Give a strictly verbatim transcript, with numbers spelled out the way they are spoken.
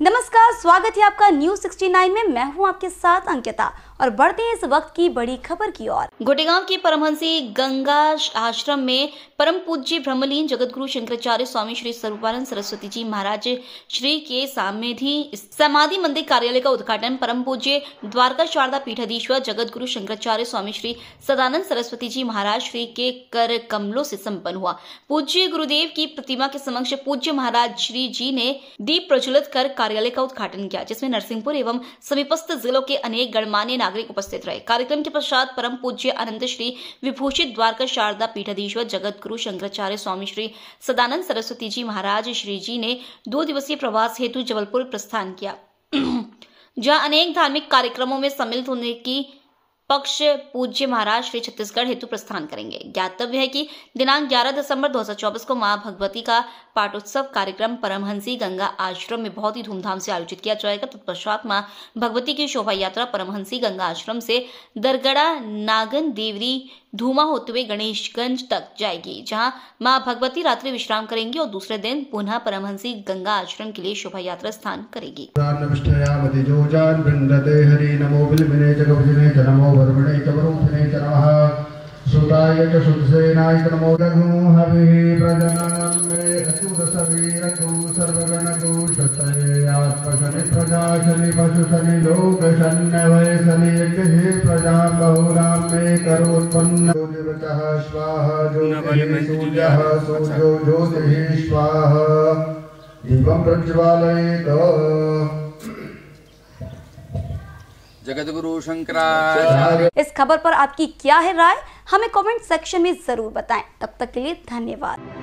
नमस्कार, स्वागत है आपका न्यूज सिक्सटी नाइन में। मैं हूं आपके साथ अंकिता और बढ़ते हैं इस वक्त की बड़ी खबर की ओर। गोटेगांव के परमहंसी गंगा आश्रम में परम पूज्य ब्रह्मलीन जगतगुरु शंकराचार्य स्वामी श्री स्वरूपानंद सरस्वती जी महाराज श्री के समाधि समाधि मंदिर कार्यालय का उद्घाटन परम पूज्य द्वारका शारदा पीठाधीश्वर जगतगुरु शंकराचार्य स्वामी श्री सदानंद सरस्वती जी महाराज श्री के कर कमलों से संपन्न हुआ। पूज्य गुरुदेव की प्रतिमा के समक्ष पूज्य महाराज श्री जी ने दीप प्रज्वलित कर कार्यालय का उद्घाटन किया, जिसमें नरसिंहपुर एवं समीपस्थ जिलों के अनेक गणमान्य नागरिक उपस्थित रहे। कार्यक्रम के पश्चात परम पूज्य अनंत श्री विभूषित द्वारका शारदा पीठाधीश्वर जगतगुरु शंकराचार्य स्वामी श्री सदानंद सरस्वती जी महाराज श्री जी ने दो दिवसीय प्रवास हेतु जबलपुर प्रस्थान किया, जहां अनेक धार्मिक कार्यक्रमों में सम्मिलित होने की पक्ष पूज्य महाराज श्री छत्तीसगढ़ हेतु प्रस्थान करेंगे। ज्ञातव्य है कि दिनांक ग्यारह दिसंबर दो हज़ार चौबीस को मां भगवती का पाठोत्सव कार्यक्रम परमहंसी गंगा आश्रम में बहुत ही धूमधाम से आयोजित किया जाएगा। तत्पश्चात मां भगवती की शोभा यात्रा परमहंसी गंगा आश्रम से दरगड़ा नागन देवरी धूमा होते हुए गणेशगंज तक जाएगी, जहां मां भगवती रात्रि विश्राम करेंगी और दूसरे दिन पुनः परमहंसी गंगा आश्रम के लिए शोभा यात्रा स्थान करेगी। सुताय च सुदसेनाय च नमो दघु हविः प्रजननं मे अच्युत सवीरकु सर्वगणकु शतये आत्मशनि प्रजाशनि पशुशनि लोकशन्नवय शनि यज्ञे प्रजा बहुनां मे करोत्पन्न ज्योतिर्वचः स्वाहा ज्योतिः सूर्यः सूर्यो ज्योतिः स्वाहा दीपं प्रज्वालयेत्। जगतगुरु शंकराचार्य। इस खबर पर आपकी क्या है राय, हमें कमेंट सेक्शन में जरूर बताएं। तब तक के लिए धन्यवाद।